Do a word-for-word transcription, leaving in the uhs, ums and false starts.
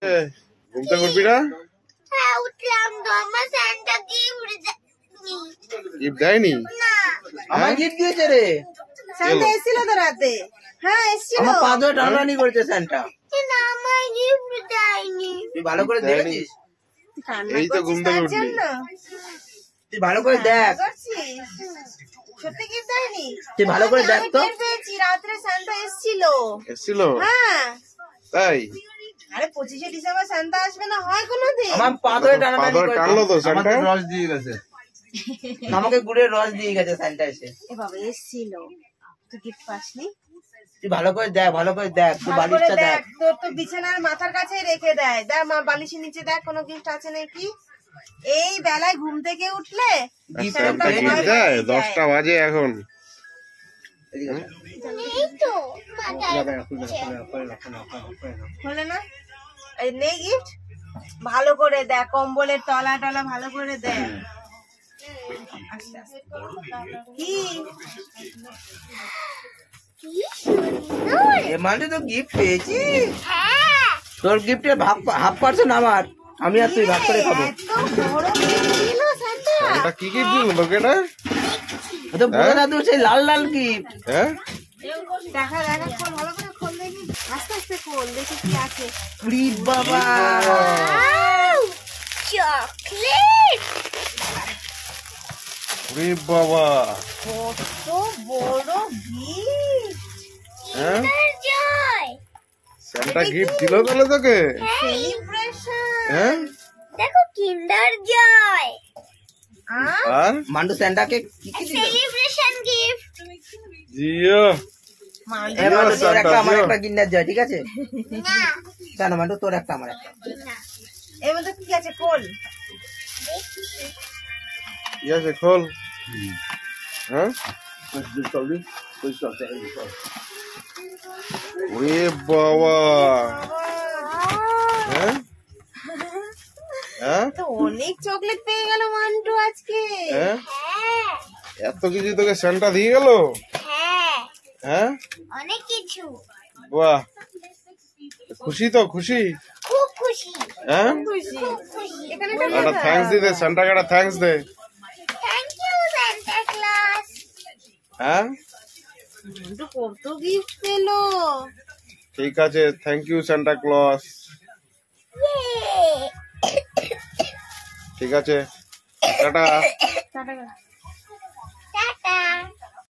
ঘুমতে করবি না? হ্যাঁ উঠলাম তো, আমার সান্টা গিফট গিফট দেয়নি? আমার গিফট দিয়েছে রে। সান্টা এসেছিল তো রাতে। হ্যাঁ এসেছিল। আমার পা ধরে টানাটানি করেছে সান্টা। না আমার গিফট দেয়নি। তুই ভালো করে দেখেছিস? এই তো ঘুম থেকে উঠলি। তুই ভালো করে দেখ। সত্যি গিফট দেয়নি? তুই ভালো করে দেখ তো। পেয়েছি রাত্রে সান্টা এসেছিল। এসেছিল? হ্যাঁ তাই? আরে পঁচিশে ডিসেম্বর সান্টা আসবে না হয় কোনোদিন? আমার পা ধরে টানাটানি করেছে। টানলো তো সান্টা। রস দিয়ে গেছে, আমাকে গুড়ের রস দিয়ে গেছে সান্টা এসে। এ বাবা এসেছিল, তুই গিফট পাসনি? তুই ভালো করে দেখ, ভালো করে দেখ, তুই বালিশটা দেখ। তোর তো বিছানার মাথার কাছে রেখে দেয়। দেখ মা বালিশের নিচে দেখ কোনো গিফট আছে নাকি। এই বেলায় ঘুম থেকে উঠলে সান্টা গিফট দেয়? দশটা বাজে এখন। এই তো হলো না? এই নেই গিফট, ভালো করে দেখ, কম্বলের তলা টলা ভালো করে দেখ। আস্তে আস্তে। কি কি সুন্দর। এ মানে তো গিফট পেয়েছি। হ্যাঁ তোর গিফটের ভাগ হাফ পার্সেন্ট আমার, আমি আর তুই ভাগ করে খাবো। এত বড় gift দিল সান্টা। সান্টা কি গিফট দিল তোকে এটা? তো বড় দাদু সেই লাল লাল গিফট। হ্যাঁ দেখা দেখা খোল, ভালো করে খোল দেখি, আস্তে আস্তে খোল দেখি কি আছে। উরি বাবা, চকলেট। ওরে বাবা, কত বড় গিফট। হ্যাঁ জয় সান্টা গিফট দিল তাহলে তোকে? সেলিব্রেশন। হ্যাঁ দেখো কিন্ডার জয়। আর মান্ডু স্যান্টাকে কি কি দিল? Celebration gift. জিও এ মান্ডু তোর একটা আমার একটা কিন্ডার জয়, ঠিক আছে? না কেন মান্ডু তোর একটা আমার একটা? না এর মধ্যে কি আছে খোল। কি আছে খোল? হ্যাঁ ওরে বাবা, হ্যাঁ হ্যাঁ তো অনেক চকলেট পেয়ে গেল মান্টু আজকে। হ্যাঁ হ্যাঁ এত কিছু তোকে সান্টা দিয়ে গেল? হ্যাঁ হ্যাঁ অনেক কিছু। বাহ, খুশি তো? খুশি? খুব খুশি হ্যাঁ খুশি। এখানে একটা থ্যাঙ্কস দিতে, সান্টাকে একটা থ্যাঙ্কস দে। Thank you Santa Claus. হ্যাঁ মান্টু কত গিফট পেলো। ঠিক আছে, থ্যাংক ইউ সান্টা ক্লজ। ঠিক আছে, টাটা। টাটা। টাটা।